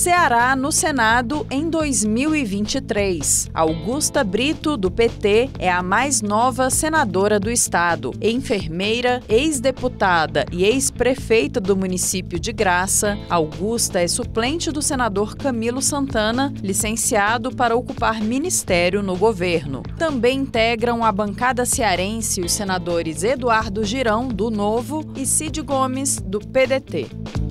Ceará no Senado em 2023. Augusta Brito, do PT, é a mais nova senadora do estado. Enfermeira, ex-deputada e ex-prefeita do município de Graça, Augusta é suplente do senador Camilo Santana, licenciado para ocupar ministério no governo. Também integram a bancada cearense os senadores Eduardo Girão, do Novo, e Cid Gomes, do PDT.